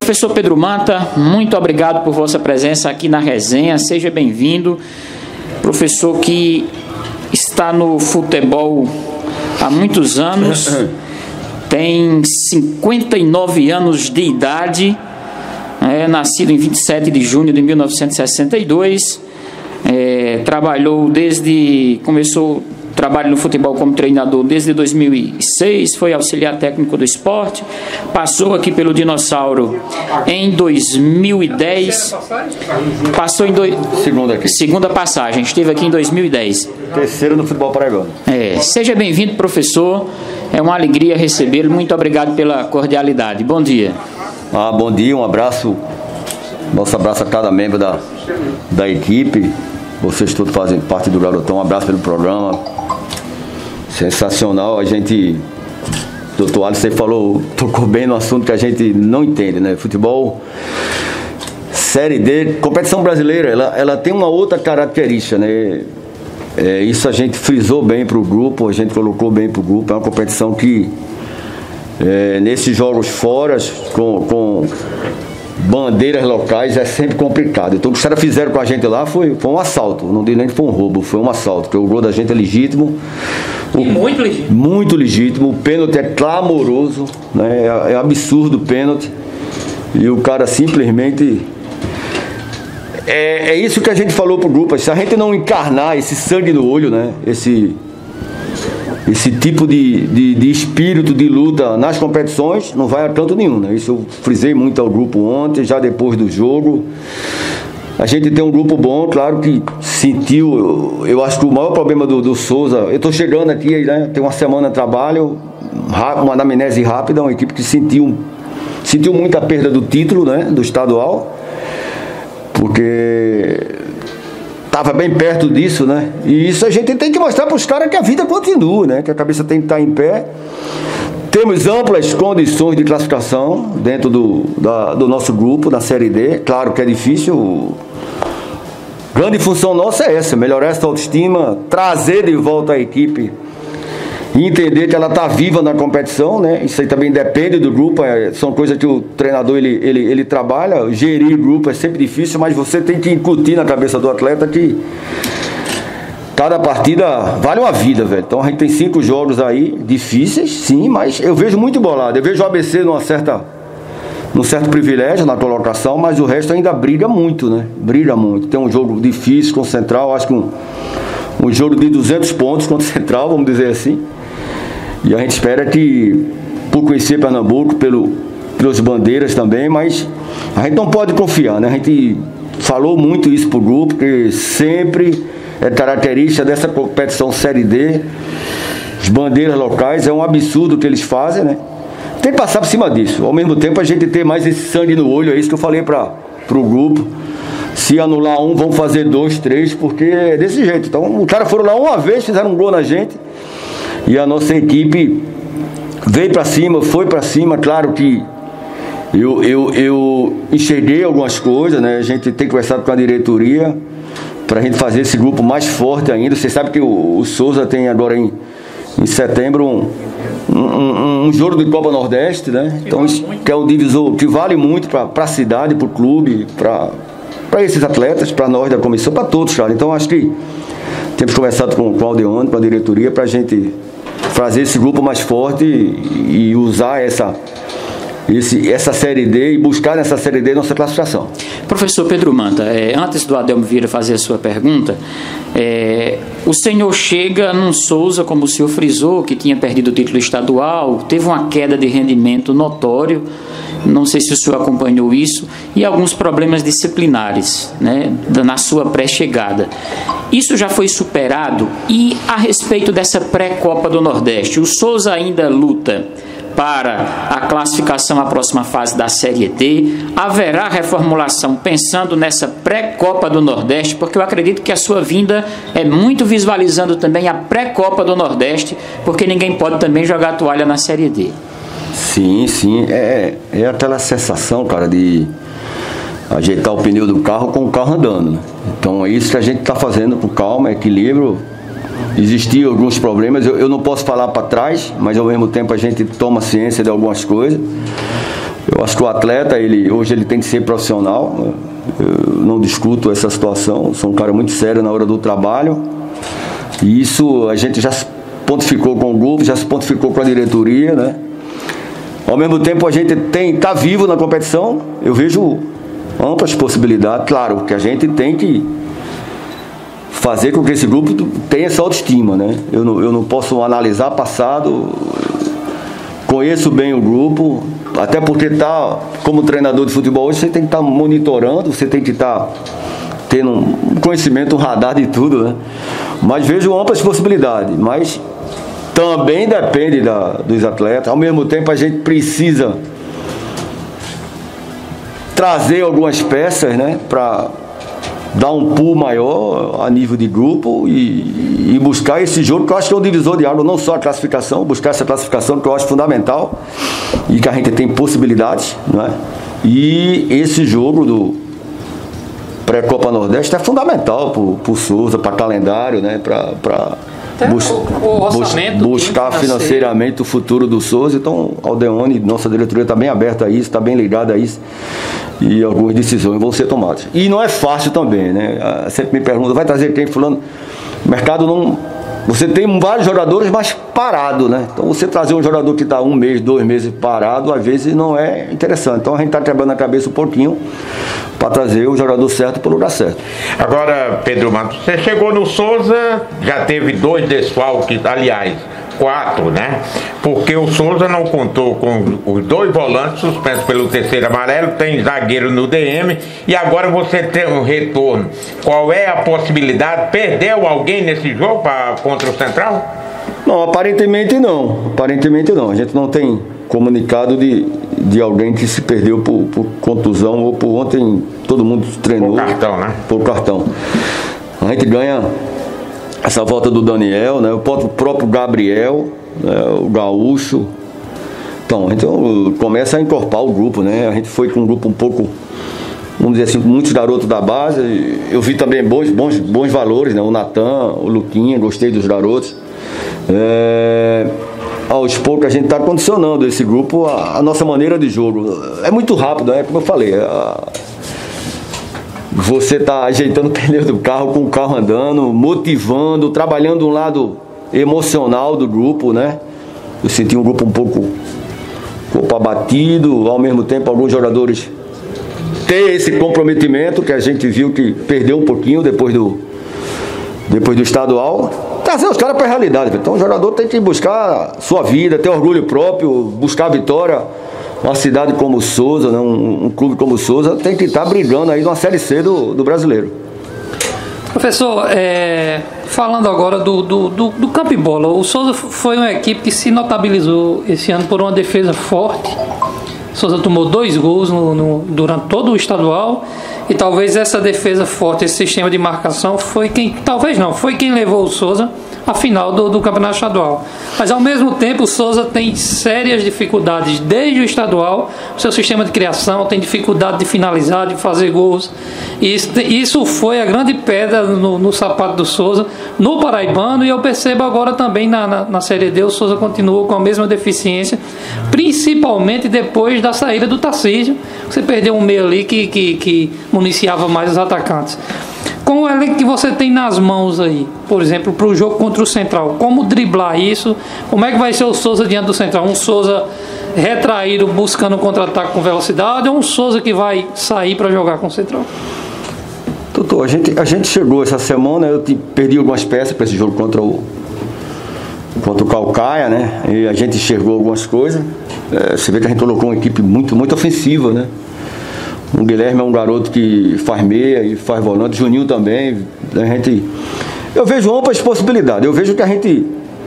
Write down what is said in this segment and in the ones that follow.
Professor Pedro Manta, muito obrigado por vossa presença aqui na resenha, seja bem-vindo. Professor que está no futebol há muitos anos, tem 59 anos de idade, nascido em 27 de junho de 1962, começou trabalho no futebol como treinador desde 2006, foi auxiliar técnico do esporte, passou aqui pelo Dinossauro em 2010, passou em segunda passagem, esteve aqui em 2010. Terceiro no futebol paraibano. Seja bem-vindo, professor, é uma alegria recebê-lo, muito obrigado pela cordialidade, bom dia. Bom dia, um abraço, nosso abraço a cada membro da equipe, vocês todos fazem parte do Garotão, um abraço pelo programa. Sensacional, doutor Alisson tocou bem no assunto que a gente não entende, né? Futebol, Série D, competição brasileira, ela tem uma outra característica, né? Isso a gente frisou bem para o grupo, a gente colocou bem para o grupo, é uma competição que, nesses jogos fora, com bandeiras locais, é sempre complicado. Então o que os caras fizeram com a gente lá foi um assalto, não digo nem que foi um roubo, foi um assalto, porque o gol da gente é legítimo. Muito legítimo. Muito legítimo, o pênalti é clamoroso, né? É absurdo o pênalti. E o cara simplesmente... É isso que a gente falou pro grupo, se a gente não encarnar esse sangue no olho, né? Esse tipo de espírito de luta nas competições, não vai a canto nenhum, né? Isso eu frisei muito ao grupo ontem, já depois do jogo. A gente tem um grupo bom, claro que sentiu, eu acho que o maior problema do Souza, eu estou chegando aqui, né? Tem uma semana de trabalho, uma anamnese rápida, uma equipe que sentiu muito a perda do título, né? Do estadual, porque estava bem perto disso, né? E isso a gente tem que mostrar para os caras que a vida continua, né? Que a cabeça tem que estar em pé. Temos amplas condições de classificação dentro do nosso grupo, na Série D. Claro que é difícil. Grande função nossa é essa, melhorar essa autoestima, trazer de volta a equipe e entender que ela está viva na competição, né? Isso aí também depende do grupo, são coisas que o treinador ele trabalha. Gerir grupo é sempre difícil, mas você tem que incutir na cabeça do atleta que cada partida vale uma vida, velho. Então a gente tem 5 jogos aí, difíceis, sim, mas eu vejo muito bolado. Eu vejo o ABC num certo privilégio na colocação, mas o resto ainda briga muito, né? Briga muito. Tem um jogo difícil com o Central, acho que um jogo de 200 pontos contra o Central, vamos dizer assim. E a gente espera que, por conhecer Pernambuco, pelas bandeiras também, mas a gente não pode confiar, né? A gente falou muito isso pro grupo, que sempre é característica dessa competição Série D, as bandeiras locais, é um absurdo o que eles fazem, né? Tem que passar por cima disso. Ao mesmo tempo a gente ter mais esse sangue no olho, é isso que eu falei pro grupo. Se anular um, vamos fazer 2, 3, porque é desse jeito. Então, os caras foram lá uma vez, fizeram um gol na gente, e a nossa equipe veio para cima, foi para cima. Claro que eu enxerguei algumas coisas, né? A gente tem conversado com a diretoria para a gente fazer esse grupo mais forte ainda. Você sabe que o Souza tem agora em setembro um jogo de Copa Nordeste, né? Então, que é um divisor que vale muito para a cidade, para o clube, para esses atletas, para nós da comissão, para todos, cara. Então acho que temos conversado com o Aldeone, com a diretoria, para a gente fazer esse grupo mais forte e usar essa Série D e buscar nessa Série D nossa classificação. Professor Pedro Manta, antes do Adelmo Vieira fazer a sua pergunta, o senhor chega num Souza, como o senhor frisou, que tinha perdido o título estadual, teve uma queda de rendimento notório, não sei se o senhor acompanhou isso, e alguns problemas disciplinares, né, na sua pré-chegada. Isso já foi superado? E a respeito dessa pré-Copa do Nordeste, o Souza ainda luta para a classificação à próxima fase da Série D? Haverá reformulação pensando nessa pré-Copa do Nordeste? Porque eu acredito que a sua vinda é muito visualizando também a pré-Copa do Nordeste, porque ninguém pode também jogar a toalha na Série D. Sim, é aquela sensação, cara, de ajeitar o pneu do carro com o carro andando, né? Então é isso que a gente está fazendo com calma, equilíbrio. Existiam alguns problemas, eu não posso falar para trás, mas ao mesmo tempo a gente toma ciência de algumas coisas. Eu acho que o atleta, hoje ele tem que ser profissional, né? Eu não discuto essa situação, sou um cara muito sério na hora do trabalho, e isso a gente já se pontificou com o grupo, já se pontificou com a diretoria, né? Ao mesmo tempo a gente tá vivo na competição, eu vejo amplas possibilidades, claro, que a gente tem que fazer com que esse grupo tenha essa autoestima, né? Eu não posso analisar passado, conheço bem o grupo, até porque como treinador de futebol hoje, você tem que estar monitorando, você tem que estar tendo um conhecimento, um radar de tudo, né? Mas vejo amplas possibilidades, mas também depende dos atletas. Ao mesmo tempo a gente precisa trazer algumas peças, né, para dar um pulo maior a nível de grupo e buscar esse jogo, que eu acho que é um divisor de água, não só a classificação, buscar essa classificação que eu acho fundamental e que a gente tem possibilidades, né? E esse jogo do pré-Copa Nordeste é fundamental para o Souza, para calendário, né? Para buscar financeiramente o futuro do Souza. Então, Aldeone, nossa diretoria está bem aberta a isso, está bem ligada a isso, e algumas decisões vão ser tomadas. E não é fácil também, né? Sempre me perguntam, vai trazer quem, fulano? O mercado não... Você tem vários jogadores, mas parado, né? Então, você trazer um jogador que está 1 mês, 2 meses parado, às vezes não é interessante. Então, a gente está quebrando a cabeça um pouquinho para trazer o jogador certo para o lugar certo. Agora, Pedro Matos, você chegou no Souza, já teve 2 desfalques, aliás, 4, né? Porque o Souza não contou com os 2 volantes suspensos pelo terceiro amarelo, tem zagueiro no DM, e agora você tem um retorno. Qual é a possibilidade? Perdeu alguém nesse jogo contra o Central? Não, aparentemente não. Aparentemente não. A gente não tem comunicado de alguém que se perdeu por contusão ou por ontem todo mundo treinou. Por cartão, né? Por cartão. A gente ganha essa volta do Daniel, né? O próprio Gabriel, né? O Gaúcho. Então, a gente começa a encorpar o grupo, né? A gente foi com um grupo um pouco, vamos dizer assim, muitos garotos da base. Eu vi também bons valores, né? O Natan, o Luquinha, gostei dos garotos. Aos poucos a gente está condicionando esse grupo a nossa maneira de jogo. É muito rápido, né? Como eu falei, você está ajeitando o pneu do carro, com o carro andando, motivando, trabalhando um lado emocional do grupo, né? Eu senti um grupo um pouco abatido, ao mesmo tempo alguns jogadores ter esse comprometimento que a gente viu que perdeu um pouquinho depois do estadual. Trazer os caras para a realidade. Então o jogador tem que buscar sua vida, ter orgulho próprio, buscar a vitória. Uma cidade como Souza, né? um clube como Souza, tem que estar brigando aí numa Série C do brasileiro. Professor, falando agora do campo e bola, o Souza foi uma equipe que se notabilizou esse ano por uma defesa forte. O Souza tomou 2 gols durante todo o estadual, e talvez essa defesa forte, esse sistema de marcação foi quem levou o Souza à final do campeonato estadual. Mas ao mesmo tempo o Souza tem sérias dificuldades desde o estadual. O seu sistema de criação tem dificuldade de finalizar, de fazer gols, e isso foi a grande pedra no sapato do Souza no Paraibano, e eu percebo agora também na Série D o Souza continua com a mesma deficiência, principalmente depois da saída do Tarcísio. Você perdeu um meio ali que municiava mais os atacantes. Com o elenco que você tem nas mãos aí, por exemplo, para o jogo contra o Central, como driblar isso? Como é que vai ser o Souza diante do Central? Um Souza retraído buscando um contra-ataque com velocidade, ou um Souza que vai sair para jogar com o Central? Doutor, a gente chegou essa semana, eu perdi algumas peças para esse jogo contra o Caucaia, né? E a gente enxergou algumas coisas. Você vê que a gente colocou uma equipe muito, muito ofensiva, né? O Guilherme é um garoto que faz meia e faz volante, Juninho também. Eu vejo amplas possibilidades. Eu vejo que a gente...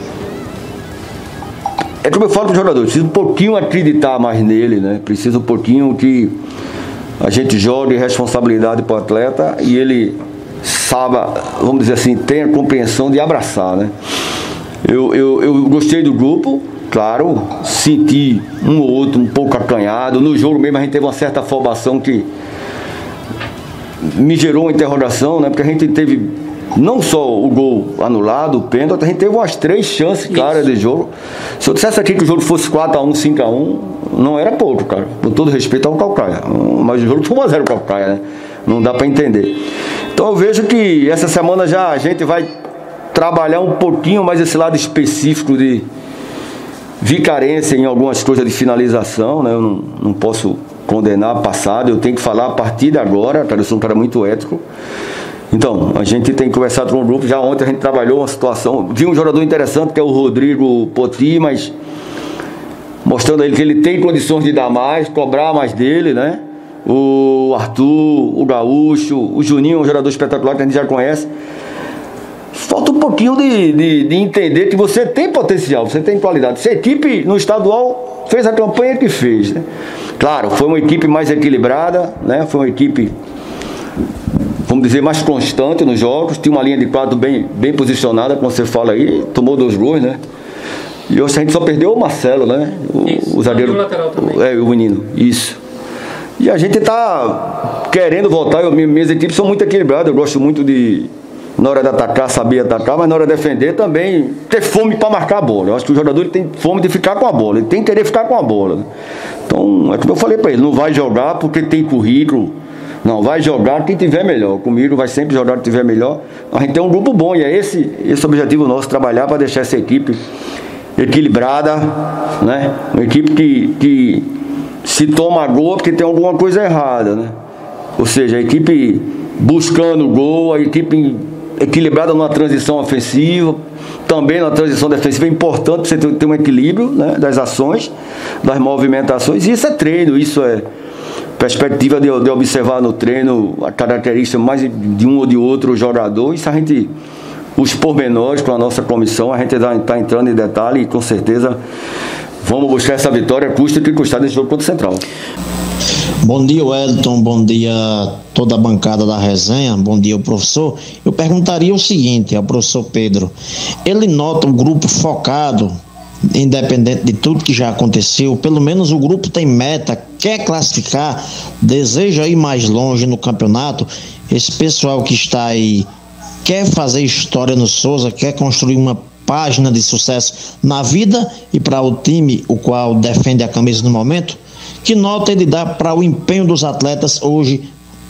É como eu falo para o jogador, precisa um pouquinho acreditar mais nele, né? Precisa um pouquinho que a gente jogue responsabilidade para o atleta e ele saiba, vamos dizer assim, tenha a compreensão de abraçar, né? Eu gostei do grupo. Claro, senti um ou outro um pouco acanhado. No jogo mesmo a gente teve uma certa afobação que me gerou uma interrogação, né? Porque a gente teve não só o gol anulado, o pênalti, a gente teve umas 3 chances claras de jogo. Se eu dissesse aqui que o jogo fosse 4-1, 5-1, não era pouco, cara. Com todo respeito ao Caucaia. Mas o jogo foi 1-0 o Caucaia, né? Não dá para entender. Então eu vejo que essa semana já a gente vai trabalhar um pouquinho mais esse lado específico de carência em algumas coisas de finalização, né? Eu não posso condenar passado, eu tenho que falar a partir de agora, cara, eu sou um cara muito ético. Então, a gente tem conversado com o grupo, já ontem a gente trabalhou uma situação, vi um jogador interessante que é o Rodrigo Poti, mas mostrando a ele que ele tem condições de dar mais, cobrar mais dele, né? O Arthur, o Gaúcho, o Juninho, um jogador espetacular que a gente já conhece. Falta um pouquinho de entender que você tem potencial, você tem qualidade. Se a equipe no estadual fez a campanha que fez, né? Claro, foi uma equipe mais equilibrada, né? Foi uma equipe, vamos dizer, mais constante nos jogos. Tinha uma linha de quadro bem posicionada, como você fala aí, tomou 2 gols, né? E hoje a gente só perdeu o Marcelo, né? O zagueiro. O lateral também. O menino, isso. E a gente tá querendo voltar. Minhas equipes são muito equilibradas, eu gosto muito de, na hora de atacar, saber atacar, mas na hora de defender também ter fome para marcar a bola. Eu acho que o jogador ele tem fome de ficar com a bola, ele tem que querer ficar com a bola. Então, é como eu falei para ele, não vai jogar porque tem currículo, não, vai jogar quem tiver melhor. Comigo vai sempre jogar quem tiver melhor. A gente tem um grupo bom e é esse objetivo nosso, trabalhar para deixar essa equipe equilibrada, né? Uma equipe que se toma gol porque tem alguma coisa errada, né? Ou seja, a equipe buscando gol, a equipe equilibrada numa transição ofensiva, também na transição defensiva. É importante você ter um equilíbrio, né, das ações, das movimentações. E isso é treino, isso é perspectiva de observar no treino a característica mais de um ou de outro jogador. Isso a gente, os pormenores com a nossa comissão, a gente está entrando em detalhe e com certeza vamos buscar essa vitória, custa o que custar nesse jogo contra o Central. Bom dia, Wellington. Bom dia a toda a bancada da resenha. Bom dia, professor. Eu perguntaria o seguinte ao professor Pedro. Ele nota um grupo focado, independente de tudo que já aconteceu, pelo menos o grupo tem meta, quer classificar, deseja ir mais longe no campeonato. Esse pessoal que está aí quer fazer história no Souza, quer construir uma página de sucesso na vida e para o time o qual defende a camisa no momento. Que nota ele dá para o empenho dos atletas hoje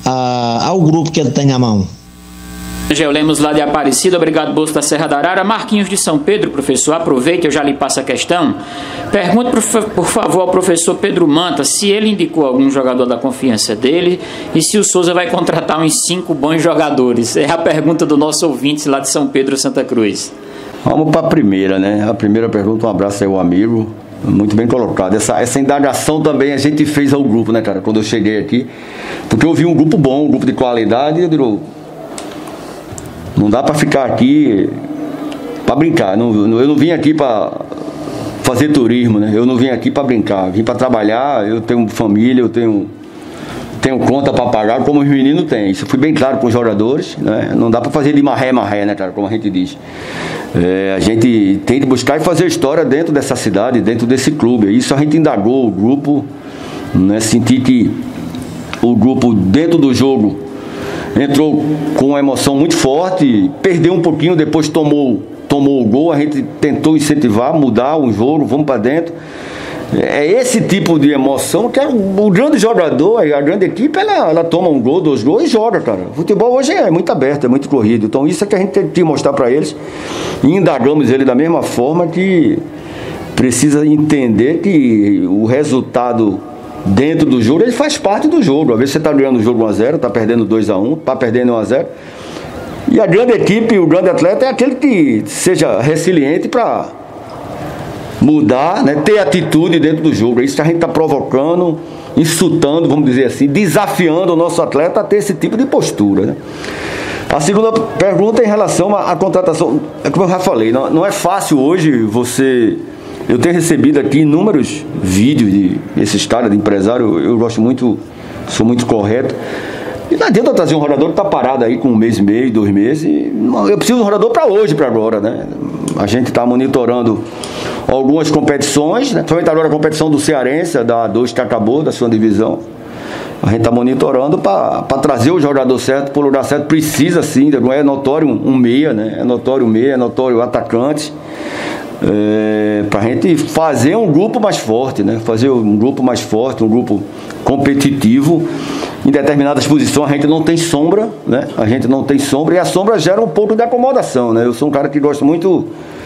ao grupo que ele tem na mão? Angel Lemos lá de Aparecida, obrigado, Bolso da Serra da Arara. Marquinhos de São Pedro, professor, aproveita, eu já lhe passo a questão. Pergunto, por favor, ao professor Pedro Manta se ele indicou algum jogador da confiança dele e se o Souza vai contratar uns 5 bons jogadores. É a pergunta do nosso ouvinte lá de São Pedro, Santa Cruz. Vamos para a primeira, né? A primeira pergunta, um abraço aí ao amigo. Muito bem colocado. Essa indagação também a gente fez ao grupo, né, cara? Quando eu cheguei aqui. Porque eu vi um grupo bom, um grupo de qualidade, e eu digo, não dá para ficar aqui para brincar. Eu não vim aqui para fazer turismo, né? Eu não vim aqui para brincar. Eu vim para trabalhar, eu tenho família, eu tenho conta para pagar, como os meninos têm. Isso eu fui bem claro com os jogadores, né? Não dá para fazer de marré, né, cara? Como a gente diz. A gente tem de buscar e fazer história dentro dessa cidade, dentro desse clube. Isso a gente indagou o grupo, né? Senti que o grupo dentro do jogo entrou com uma emoção muito forte, perdeu um pouquinho, depois tomou o gol. A gente tentou incentivar, mudar o jogo, vamos para dentro. É esse tipo de emoção que o grande jogador, a grande equipe, ela toma um gol, 2 gols e joga, cara. O futebol hoje é muito aberto, é muito corrido. Então isso é que a gente tem que mostrar para eles. E indagamos ele da mesma forma que precisa entender que o resultado dentro do jogo, ele faz parte do jogo. Às vezes você está ganhando o jogo 1-0, está perdendo 2-1, está perdendo 1-0. E a grande equipe, o grande atleta é aquele que seja resiliente para mudar, né, ter atitude dentro do jogo. É isso que a gente está provocando, insultando, vamos dizer assim, desafiando o nosso atleta a ter esse tipo de postura, né? A segunda pergunta é em relação à contratação. É como eu já falei, não é fácil hoje você... Eu tenho recebido aqui inúmeros vídeos desses caras, de empresário, eu gosto muito, sou muito correto. E não adianta trazer um jogador que está parado aí com 1 mês e meio, 2 meses. Eu preciso de um jogador para hoje, para agora, né? A gente está monitorando algumas competições, né? Principalmente agora a competição do Cearense, da A2 que acabou, da 2ª divisão. A gente está monitorando para trazer o jogador certo para o lugar certo. Precisa sim, não é notório um meia, né? É notório meia, é notório atacante. Para a gente fazer um grupo mais forte, né? Fazer um grupo mais forte, um grupo competitivo. Em determinadas posições a gente não tem sombra, né? A gente não tem sombra e a sombra gera um pouco de acomodação, né? Eu sou um cara que gosta muito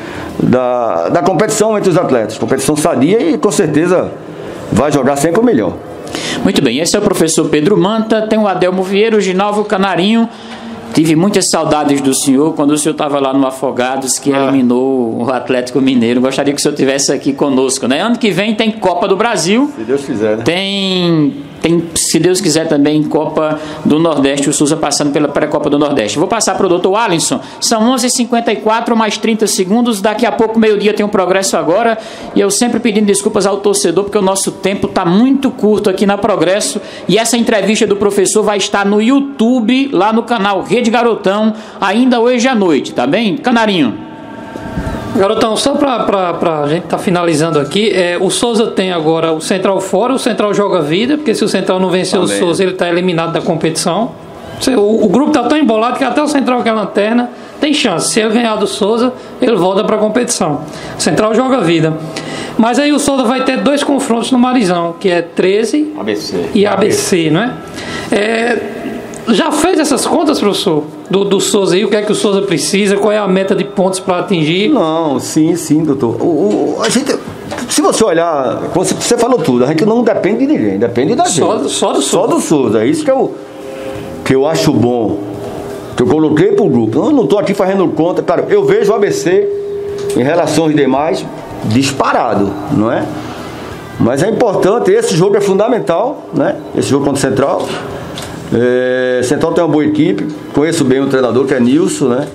da competição entre os atletas, competição sadia, e com certeza vai jogar sempre o melhor. Muito bem, esse é o professor Pedro Manta, tem o Adelmo Vieira, o Ginalvo Canarinho. Tive muitas saudades do senhor quando o senhor estava lá no Afogados, que eliminou o Atlético Mineiro. Gostaria que o senhor estivesse aqui conosco, né? Ano que vem tem Copa do Brasil. Se Deus quiser, né? Tem, se Deus quiser, também Copa do Nordeste, o Souza passando pela pré-Copa do Nordeste. Vou passar para o doutor Alisson. São 11h54, mais 30 segundos. Daqui a pouco, meio-dia, tem um Progresso Agora. E eu sempre pedindo desculpas ao torcedor, porque o nosso tempo está muito curto aqui na Progresso. E essa entrevista do professor vai estar no YouTube, lá no canal Rede Garotão, ainda hoje à noite, tá bem? Canarinho. Garotão, só para a gente estar finalizando aqui, o Souza tem agora o Central fora, o Central joga vida, porque se o Central não vencer o Souza, ele está eliminado da competição. O grupo está tão embolado que até o Central, que é a lanterna, tem chance. Se ele ganhar do Souza, ele volta para a competição. O Central joga vida. Mas aí o Souza vai ter 2 confrontos no Marizão, que é 13 e ABC, não é? Já fez essas contas, professor? Do Souza aí, o que é que o Souza precisa, qual é a meta de pontos para atingir? Não, sim, doutor. A gente, se você olhar, você falou tudo, a gente não depende de ninguém, depende da gente. Só do Souza. É isso que eu acho bom, que eu coloquei pro grupo. Eu não estou aqui fazendo conta, claro, eu vejo o ABC em relação aos demais disparado, não é? Mas é importante, esse jogo é fundamental, né? Esse jogo contra o Central. Central tem uma boa equipe, conheço bem o treinador, que é Nilson, né?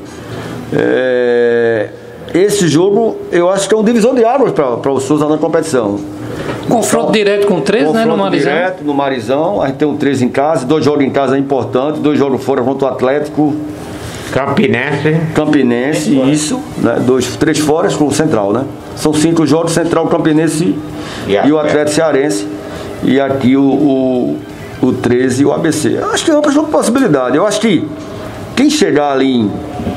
Esse jogo eu acho que é um divisor de águas para o Souza na competição. Confronto direto com 13, né? No Marizão. Direto no Marizão, a gente tem um 13 em casa, 2 jogos em casa é importante, 2 jogos fora contra o Atlético Campinense, isso, né? 3 fora com o Central, né? São 5 jogos, Central, Campinense e o Atlético Cearense. E aqui o 13 e o ABC. Eu acho que é uma possibilidade. Eu acho que quem chegar ali em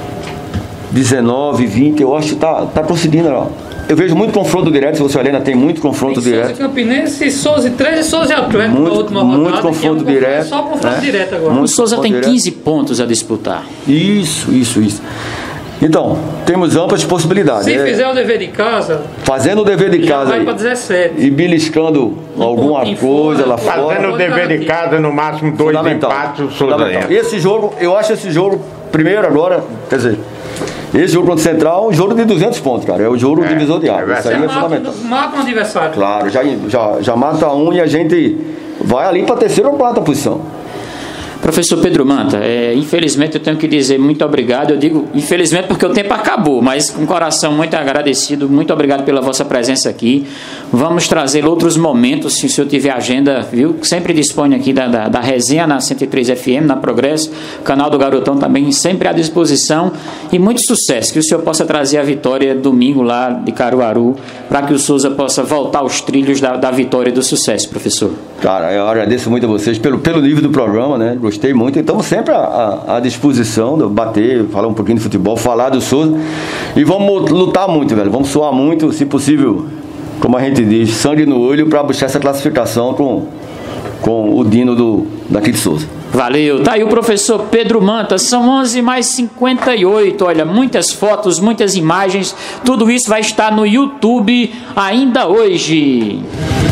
19, 20, eu acho que tá conseguindo. Ó. Eu vejo muito confronto direto. Se você olhar, ainda tem muito confronto direto. Souza Campinense, Souza 13 e Souza Atlético na última rodada. Muito confronto direto. Só confronto direto agora. O Souza tem 15 pontos a disputar. Isso. Então, temos amplas possibilidades. Se fizer o dever de casa, fazendo o dever de casa vai para 17 e beliscando alguma coisa lá fora. Fazendo o dever de casa, no máximo 2 empates, o Souza entra. Esse jogo, eu acho esse jogo, primeiro agora, quer dizer, esse jogo contra o Central, um jogo de 200 pontos, cara. É o jogo divisor de águas. Isso aí é fundamental. Mata um adversário. Claro, já mata um e a gente vai ali para a 3ª ou 4ª posição. Professor Pedro Manta, infelizmente eu tenho que dizer muito obrigado. Eu digo infelizmente porque o tempo acabou, mas com o coração muito agradecido. Muito obrigado pela vossa presença aqui. Vamos trazer outros momentos, se o senhor tiver agenda, viu? Sempre dispõe aqui da resenha na 103 FM, na Progresso. O canal do Garotão também sempre à disposição. E muito sucesso, que o senhor possa trazer a vitória domingo lá de Caruaru, para que o Souza possa voltar aos trilhos da vitória e do sucesso, professor. Cara, eu agradeço muito a vocês pelo nível do programa, né? Gostei muito, então sempre à disposição de bater, falar um pouquinho de futebol, falar do Souza, e vamos lutar muito, velho, vamos suar muito, se possível, como a gente diz, sangue no olho, para buscar essa classificação com o Dino daqui de Souza. Valeu, tá aí o professor Pedro Manta. São 11h58, olha, muitas fotos, muitas imagens, tudo isso vai estar no YouTube ainda hoje.